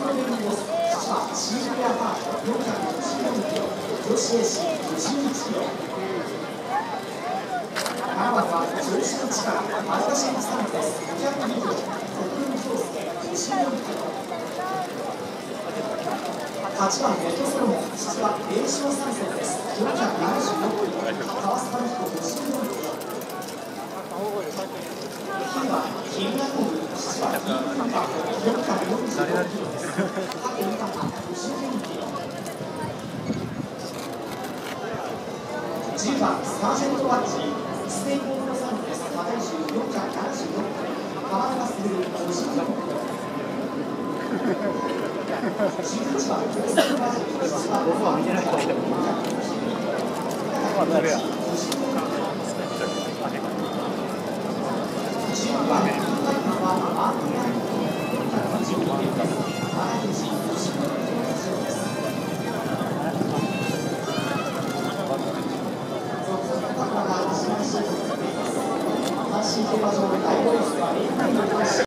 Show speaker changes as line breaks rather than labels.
のベルボス、シークレアパート464キロ、女子エース51キロ。7番は女子の力、前田新さんです。502キロ、国分京介54キロ。8番メトソロモン、実は霊障参戦です。476キロ、川崎彦54キロ。9番キングコング、実はイーブンカー445キロです。竹豊54キロ。10番サージェントワッチ、ステイコードサンです。体重476キロ、川中する54キロ。11番コーストバジル、実は僕は見てない人いても10番はアートライン412キロです。体重54キロです。続々とが西橋を進んでいます。阪神競馬場の第5レースは